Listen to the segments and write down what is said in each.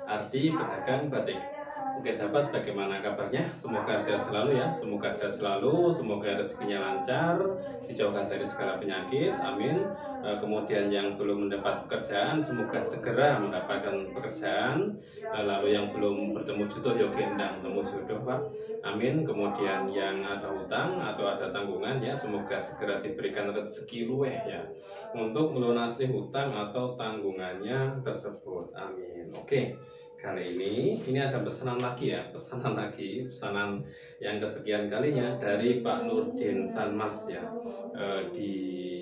Ardi Pedagang Batik. Oke sahabat, bagaimana kabarnya? Semoga sehat selalu ya, semoga sehat selalu, semoga rezekinya lancar, dijauhkan dari segala penyakit, amin. Kemudian yang belum mendapat pekerjaan, semoga segera mendapatkan pekerjaan. Lalu yang belum bertemu jodoh, ya gendang temu jodoh Pak, amin. Kemudian yang ada hutang atau ada tanggungan ya, semoga segera diberikan rezeki luweh ya, untuk melunasi hutang atau tanggungannya tersebut, amin. Oke. Kali ini ada pesanan lagi ya, pesanan yang kesekian kalinya dari Pak Nurdin Sanmas ya, di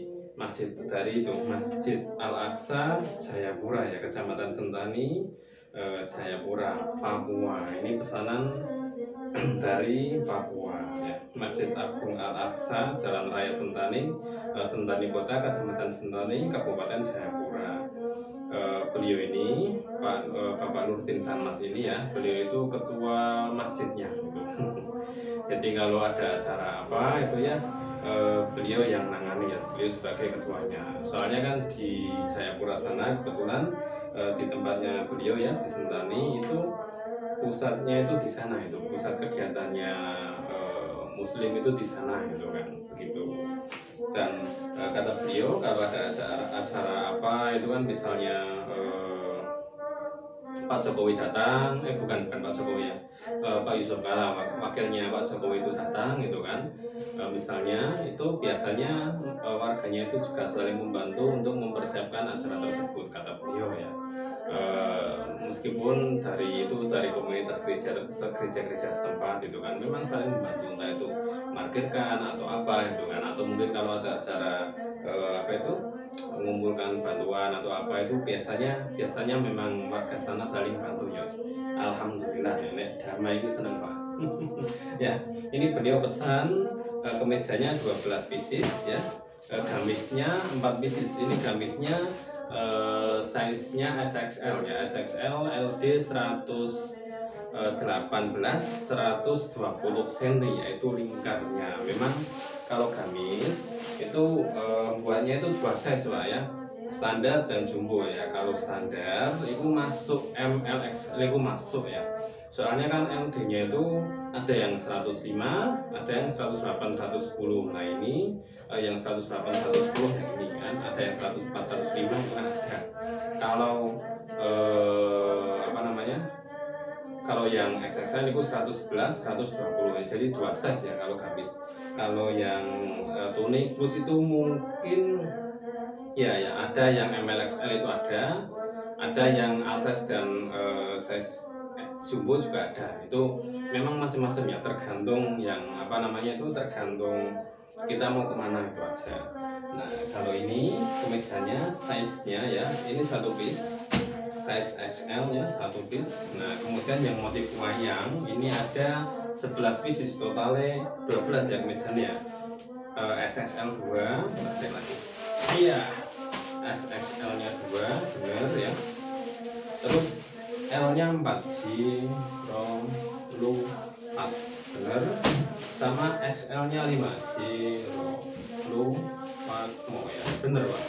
Masjid Al-Aqsa Jayapura ya, Kecamatan Sentani, Jayapura, Papua. Ini pesanan dari Papua ya, Masjid Agung Al-Aqsa, Jalan Raya Sentani, Sentani Kota, Kecamatan Sentani, Kabupaten Jayapura. Beliau ini Bapak Nurdin Sanmas ini ya, beliau itu ketua masjidnya gitu. Jadi kalau ada acara apa itu ya, beliau yang nangani ya, beliau sebagai ketuanya. Soalnya kan di Jayapura sana kebetulan di tempatnya beliau ya, di Sentani itu pusatnya itu di sana, itu pusat kegiatannya Muslim itu di sana gitu kan, begitu. Dan kata beliau kalau ada acara apa itu kan, misalnya Pak Jokowi datang, bukan Pak Jokowi ya, Pak Yusuf Kala, wakilnya Pak Jokowi itu datang itu kan, misalnya itu biasanya warganya itu juga saling membantu untuk mempersiapkan acara tersebut, kata beliau ya. Meskipun dari komunitas gereja setempat itu kan memang saling membantu, entah itu markirkan atau apa itu kan, atau mungkin kalau ada acara apa itu mengumpulkan bantuan atau apa itu biasanya memang warga sana saling bantu ya. Alhamdulillah nenek damai itu seneng Pak. Ya, ini beliau pesan kemejanya 12 pieces ya, gamisnya 4 pieces. Ini gamisnya size-nya SXL ya, SXL LD 120 cm yaitu lingkarnya. Memang kalau gamis itu buatnya itu 2 size Pak ya, standar dan jumbo ya. Kalau standar itu masuk MLXL itu masuk ya. Soalnya kan LD nya itu ada yang 105, ada yang 108, 110. Nah ini yang 108, 110 yang ini kan, ada yang 104, 105 kan ada. Kalau apa namanya, kalau yang XXL itu 111, 120 jadi 2 size ya kalau gamis. Kalau yang tunik plus itu mungkin ya ada yang MLXL itu ada yang All size dan size jumbo juga ada. Itu memang macam-macam ya, tergantung yang apa namanya itu, tergantung kita mau kemana itu aja. Nah kalau ini kemejanya size-nya ya, ini 1 piece size XL ya, 1 piece. Nah kemudian yang motif wayang ini ada 11 pieces, totalnya 12 ya kemejanya. SXL 2, cek lagi. Iya, SXL nya 2, bener ya. Terus L nya 4, J, Rom, Lu, 4, bener. Sama XL nya 5, J, Rom, Lu, 4, Mo ya, bener Pak.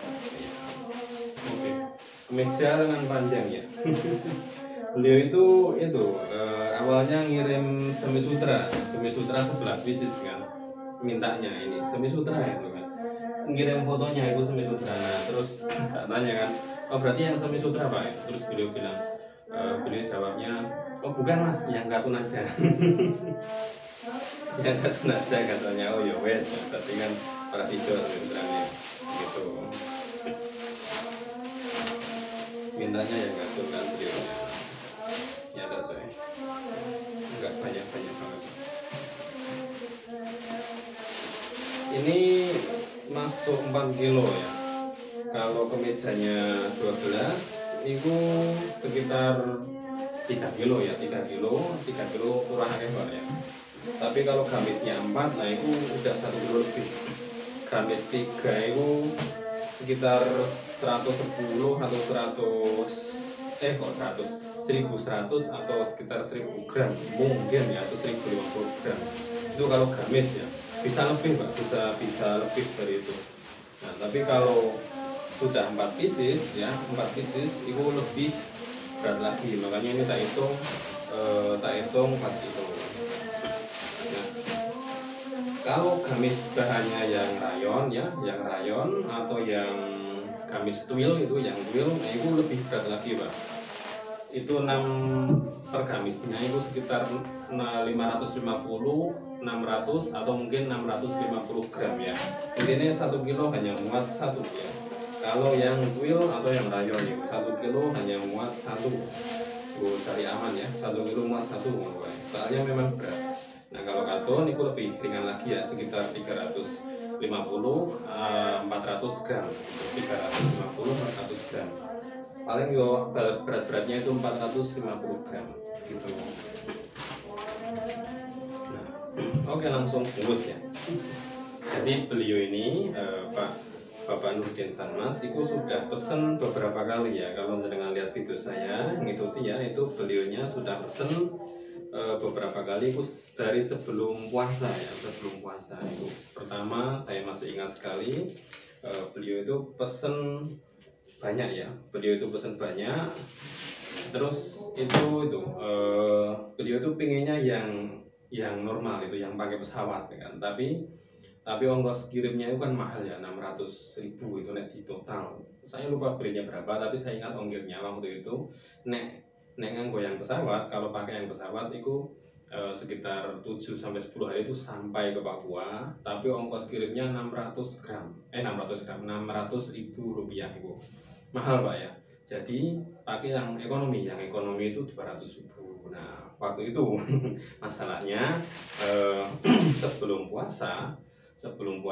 Oke, kemeja lengan panjang ya. Beliau itu awalnya ngirim semi sutra 11 pieces kan, mintanya ini semi sutra itu kan, ngirim fotonya itu semi sutra. Nah terus tak tanya kan, oh berarti yang semi sutra Pak? Terus beliau bilang, beliau jawabnya, oh bukan Mas, yang katun aja. Yang katun aja katanya. Oh ya wes, berarti kan para video semi sutranya gitu. Mintanya yang katun kan beliau ya, ada coy, enggak banyak banget. Ini masuk 4 kilo ya. Kalau kemejanya 12 itu sekitar 3 kilo ya, 3 kilo kurang Pak ya. Tapi kalau gamisnya 4, nah itu udah 1 kilo lebih. Gamis 3 itu sekitar 110 atau 1100 atau sekitar 1000 gram mungkin ya, atau 1050 gram. Itu kalau gamis ya, bisa lebih Pak, bisa lebih dari itu. Nah tapi kalau sudah 4 pieces ya, 4 pieces itu lebih berat lagi, makanya ini tak hitung pas itu. Nah, kalau gamis bahannya yang rayon ya, yang rayon atau yang gamis twill itu, yang twill, nah itu lebih berat lagi Pak. Itu 6 per gamisnya itu sekitar 550, 600 atau mungkin 650 gram ya. Intinya 1 kilo hanya muat 1 ya. Kalau yang twill atau yang rayon itu 1 kilo hanya muat 1. Cari aman ya, 1 kilo muat 1, soalnya memang berat. Nah kalau katon itu lebih ringan lagi ya, sekitar 350 400 gram, 350 400 gram. Paling yo berat-beratnya itu 450 gram gitu. Nah, oke, langsung bungkus ya. Jadi beliau ini Bapak Nurdin Sanmas itu sudah pesen beberapa kali ya. Kalau jenengan lihat video saya ngikuti ya, itu beliaunya sudah pesen beberapa kali itu dari sebelum puasa ya, sebelum puasa itu. Pertama saya masih ingat sekali, beliau itu pesen banyak ya, beliau itu pesen banyak. Terus beliau itu pinginnya yang normal itu, yang pakai pesawat ya kan. Tapi ongkos kirimnya itu kan mahal ya, 600.000 itu net di total. Saya lupa belinya berapa, tapi saya ingat ongkirnya waktu itu nek nganggo yang pesawat, kalau pakai yang pesawat itu sekitar 7 sampai 10 hari itu sampai ke Papua, tapi ongkos kirimnya 600 gram, 600.000 rupiah itu. Mahal Pak ya. Jadi pakai yang ekonomi itu 200.000. Nah, waktu itu masalahnya sebelum puasa 1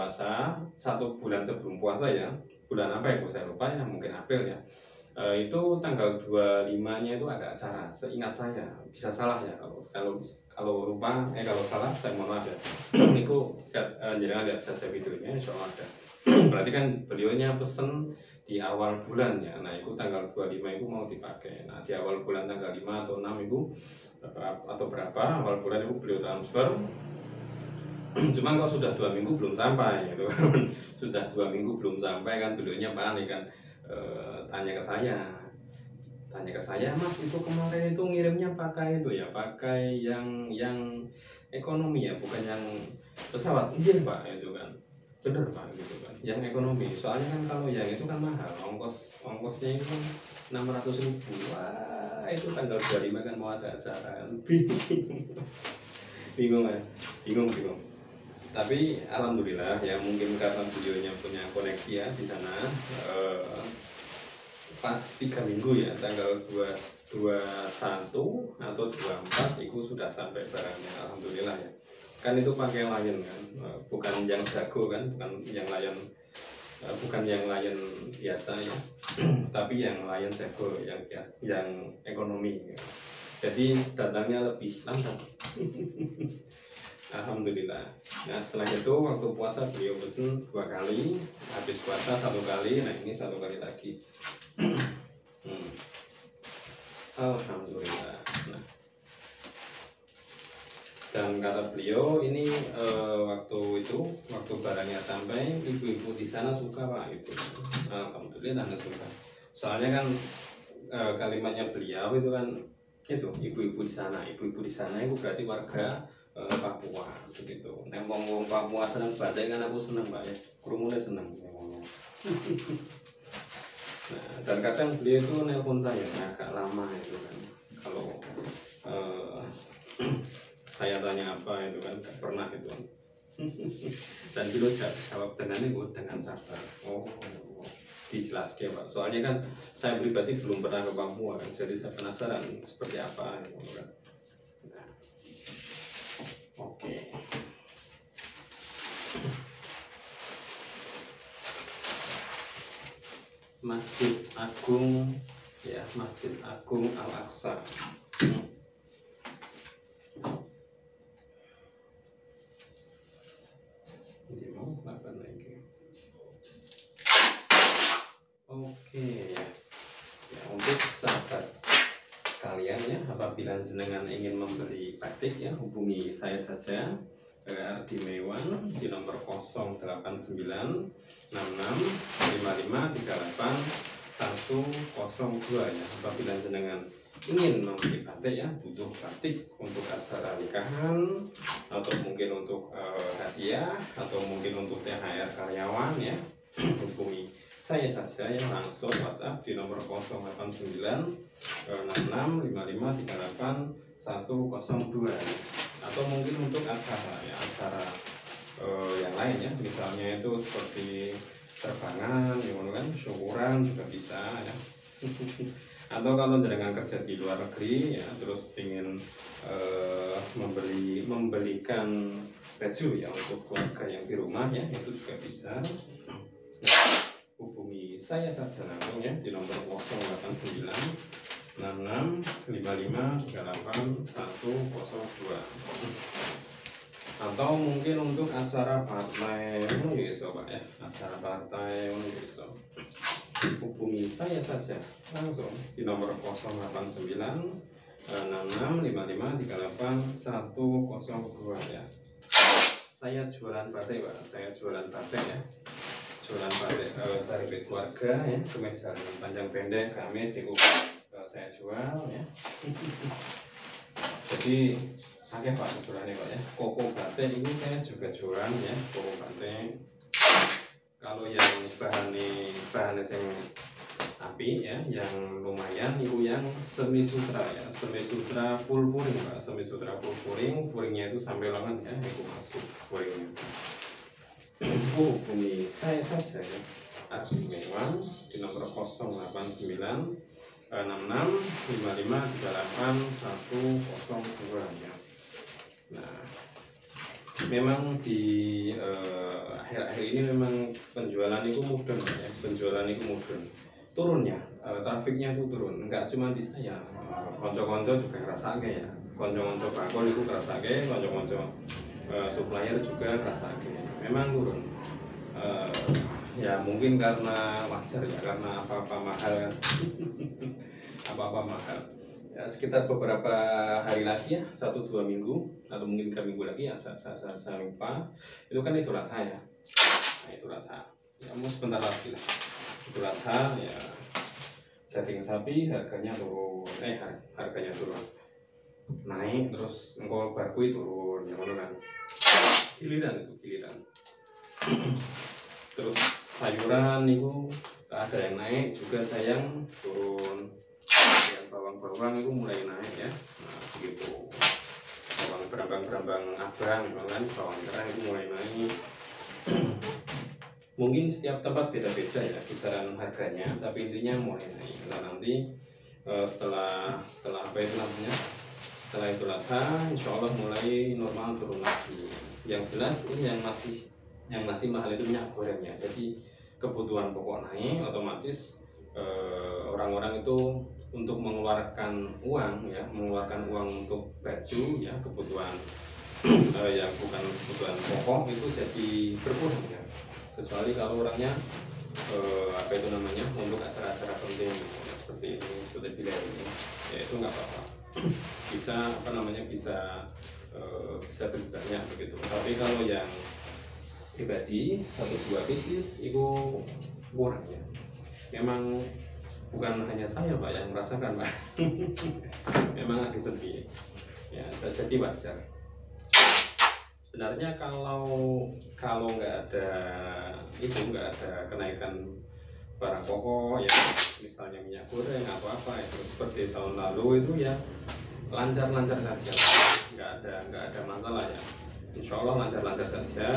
bulan sebelum puasa ya, bulan apa ya saya lupa ya, mungkin April ya, itu tanggal 25-nya itu ada acara, seingat saya, bisa salah ya, kalau lupa kalau salah saya mohon maaf ya. Itu jangan lihat saja videonya, insya Allah ada. Berarti kan beliaunya pesen di awal bulan ya. Nah itu tanggal 25 itu mau dipakai. Nah di awal bulan tanggal 5 atau 6 itu atau berapa awal bulan itu beliau transfer. Cuma kalau sudah 2 minggu belum sampai gitu. Sudah 2 minggu belum sampai kan beliaunya panik kan, tanya ke saya, Mas itu kemarin itu ngirimnya pakai itu ya, pakai yang ekonomi ya, bukan yang pesawat. Iya Pak, itu kan bener Pak gitu kan, yang ekonomi. Soalnya kan kalau yang itu kan mahal, ongkosnya itu kan 600.000. Wah itu tanggal 25 kan mau ada acara kan. bingung ya, bingung. Tapi alhamdulillah ya, mungkin karena beliaunya punya koneksi ya di sana, pas 3 minggu ya, tanggal 21 atau 24 itu sudah sampai barangnya, alhamdulillah ya. Kan itu pakai Lion kan, bukan yang jago kan, bukan yang Lion biasa ya, tapi yang Lion jago, yang ekonomi ya. Jadi datangnya lebih lambat. Alhamdulillah. Nah setelah itu waktu puasa beliau pesen 2 kali, habis puasa 1 kali, nah ini 1 kali lagi. Alhamdulillah. Nah, dan kata beliau ini waktu barangnya sampai, ibu-ibu di sana suka Pak itu. Alhamdulillah suka. Soalnya kan kalimatnya beliau itu kan itu ibu-ibu di sana itu berarti warga Papua begitu. Wong Papua seneng badai kan, aku seneng Pak ya, kerumunan seneng ngomong. Nah, dan kadang beliau itu nelpon saya agak lama itu kan, kalau saya tanya apa itu kan gak pernah itu. Dan beliau jawab dengan sabar. Dijelaskan Pak, soalnya kan saya pribadi belum pernah ke Papua kan, jadi saya penasaran seperti apa gitu kan. Nah, oke. Masjid Agung ya, Masjid Agung Al-Aqsa. Oke ya, untuk sahabat kalian ya, apabila jenengan ingin membeli batik ya, hubungi saya saja, Ardi Mewan di nomor 089 66 55 38 102 ya. Apabila jenengan ingin membeli batik ya, butuh batik untuk acara nikahan atau mungkin untuk hadiah atau mungkin untuk THR karyawan ya, hubungi saya saja ya, langsung WhatsApp di nomor 089 665538 102 ya. Atau mungkin untuk acara ya, acara yang lain ya, misalnya itu seperti terbangan, yang kan syukuran juga bisa ya. Atau kalau dengan kerja di luar negeri ya, terus ingin membelikan baju ya untuk keluarga yang di rumah ya, itu juga bisa. Hubungi saya saja langsung ya di nomor 089 665538 102. Atau mungkin untuk acara partai bisa Pak ya, acara partai bisa. Hubungi saya saja langsung di nomor 089 665538 102 ya. Saya jualan batik Pak, saya jualan batik ya, jualan batik saripit keluarga ya, kemeja panjang pendek, gamis itu saya jual ya. Jadi akeh Pak jualannya Pak ya. Koko batik itu saya juga jualan ya, koko batik. Kalau yang bahannya yang api ya, yang lumayan itu yang semi sutra ya, semi sutra full puring Pak, semi sutra full puring, puringnya itu sampai lengan ya, itu masuk puringnya. Hubungi saya saja ya, Ardi Mewan di nomor 089 665538 102 ya. Nah, memang di akhir-akhir ini memang penjualan itu mudeng ya, penjualan itu mudeng, turunnya trafiknya itu turun, enggak cuma di saya, konco-konco juga ngerasake ya, konco-konco bakul itu ngerasake, konco-konco supplier juga ngerasake, memang turun. Ya mungkin karena wajar ya, karena apa-apa mahal apa-apa mahal ya. Sekitar beberapa hari lagi ya, 1-2 minggu atau mungkin 3 minggu lagi ya, saya lupa, itu kan Idul Adha ya. Nah, Idul Adha ya, mau sebentar lagi lah Idul Adha ya, daging sapi harganya turun, harganya turun, naik, terus engkau barkui turun ya, mana kan giliran itu giliran. Terus sayuran itu ada yang naik juga, sayang turun. Yang bawang-bawang itu mulai naik ya. Nah begitu, bawang berambang abang kan, bawang merah itu mulai naik. Mungkin setiap tempat beda-beda ya kisaran harganya, tapi intinya mulai naik. Nah nanti setelah apa itu namanya, setelah Idul Adha insya Allah mulai normal turun lagi. Yang jelas ini yang masih mahal itu minyak gorengnya. Jadi kebutuhan pokok naik, otomatis orang-orang itu untuk mengeluarkan uang ya, mengeluarkan uang untuk baju ya, kebutuhan yang bukan kebutuhan pokok itu jadi berkurang ya. Kecuali kalau orangnya apa itu namanya, untuk acara-acara penting ya, seperti ini, seperti pilihan ini ya, itu nggak apa-apa, bisa apa namanya, bisa beli banyak begitu. Tapi kalau yang pribadi 1-2 bisnis itu kurang ya. Memang bukan hanya saya Pak yang merasakan Pak. Memang lagi sedih ya, jadi wajar. Sebenarnya kalau nggak ada itu, nggak ada kenaikan barang pokok ya, misalnya minyak goreng atau apa itu seperti tahun lalu itu ya, lancar-lancar saja, nggak ada masalah ya. Insya Allah lancar-lancar saja.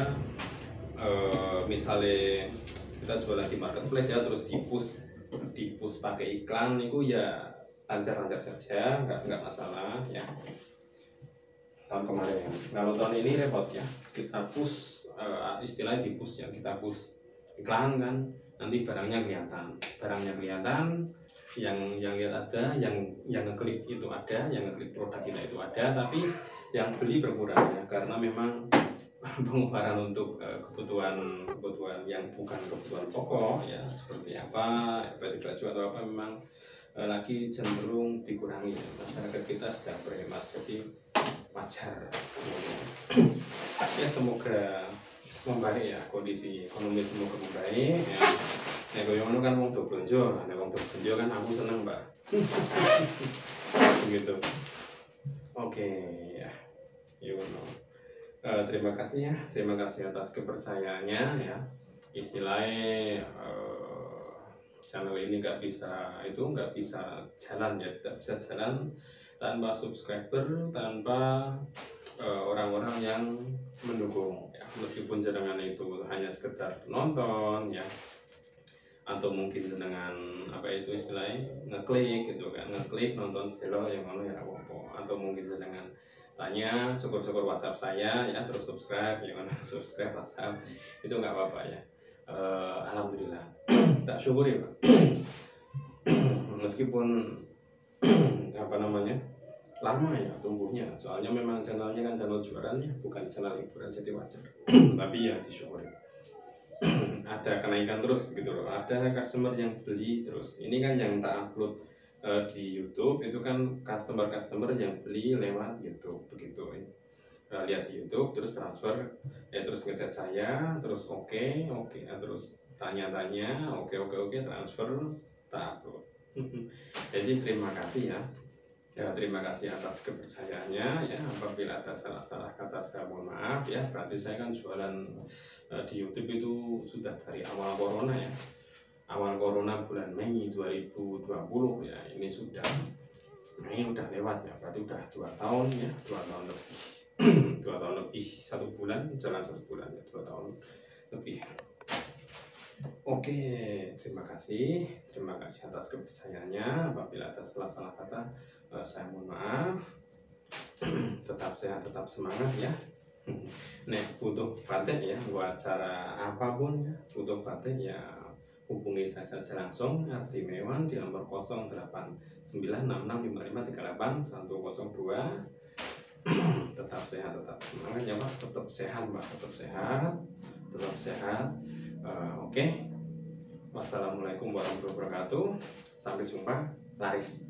Misalnya kita jualan di marketplace ya, terus dipus pakai iklan itu ya lancar-lancar saja, nggak masalah ya. Tahun kemarin ya, kalau tahun ini repot ya, kita push istilahnya dipus ya, kita push iklan kan, nanti barangnya kelihatan, yang lihat ada, yang ngeklik itu ada, yang ngeklik produk kita itu ada, tapi yang beli berkurang ya, karena memang pengeluaran untuk kebutuhan yang bukan kebutuhan pokok ya, seperti apa, baju atau apa, memang lagi cenderung dikurangi ya. Masyarakat kita sedang berhemat, jadi wajar ya. Semoga membaik ya, kondisi ekonomi semoga membaik ya. Nek koyo ngono kan wong do blonjo, nek wong do blonjo kan aku seneng, Mbak. Begitu. Oke, ya. Terima kasih ya, terima kasih atas kepercayaannya ya. Istilahnya channel ini nggak bisa jalan ya, tidak bisa jalan tanpa subscriber, tanpa orang-orang yang mendukung ya. Meskipun jenengan itu hanya sekedar nonton ya, atau mungkin dengan apa itu istilahnya ngeklik gitu kan, ngeklik nonton video yang mana ya apa, atau mungkin dengan tanya syukur-syukur WhatsApp saya ya, terus subscribe yang mana subscribe WhatsApp itu nggak apa-apa ya. Alhamdulillah tak syukuri Pak. Meskipun apa namanya lama ya tumbuhnya, soalnya memang channelnya kan channel jualan ya, bukan channel hiburan, jadi wajar. Tapi ya disyukuri. Ada kenaikan terus begitu loh, ada customer yang beli terus. Ini kan yang tak upload di YouTube itu kan customer yang beli lewat YouTube begitu. Lihat di YouTube terus transfer ya, terus ngechat saya terus oke, terus tanya-tanya oke, transfer tak upload. Jadi terima kasih ya. Ya, terima kasih atas kepercayaannya ya. Apabila ada salah-salah kata saya mohon maaf ya. Berarti saya kan jualan di YouTube itu sudah dari awal corona ya. Awal corona bulan Mei 2020 ya. Ini sudah lewat ya. Berarti udah 2 tahun ya, 2 tahun lebih. 2 tahun lebih, 1 bulan, jalan 1 bulan ya, 2 tahun lebih. Oke, terima kasih atas kepercayaannya. Apabila ada salah-salah kata, saya mohon maaf. Tetap sehat, tetap semangat ya. Nek butuh paten ya, buat acara apapun ya, butuh paten ya, hubungi saya saja langsung Ardi Mewan di nomor 089665538102. Tetap sehat, tetap semangat ya Pak. Tetap sehat Pak, tetap sehat. Oke. Wassalamualaikum warahmatullahi wabarakatuh. Sampai jumpa, laris.